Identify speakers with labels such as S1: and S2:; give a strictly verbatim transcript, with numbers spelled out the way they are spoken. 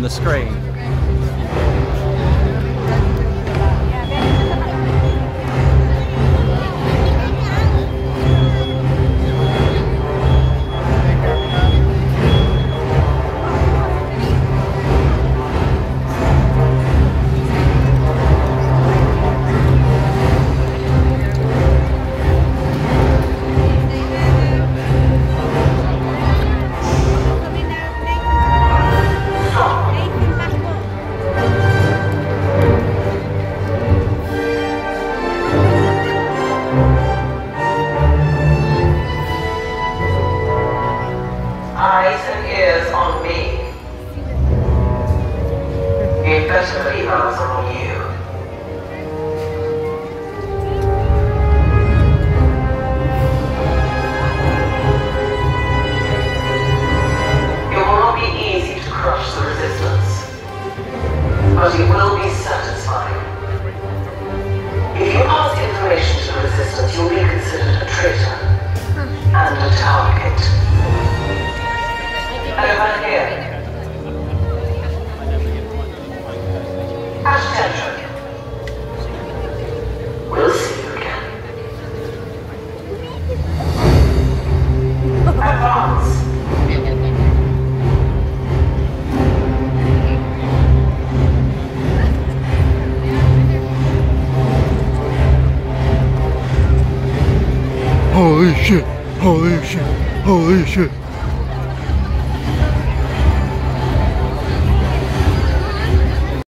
S1: the screen.
S2: Eyes and ears on me. You'd better believe I was on you. It will not be easy to crush the resistance, but it will be satisfying. If you pass information to the resistance, you'll be considered a traitor and a target. Over here. At attention. We'll see you again. Advance.
S3: Holy shit! Holy shit! Holy shit!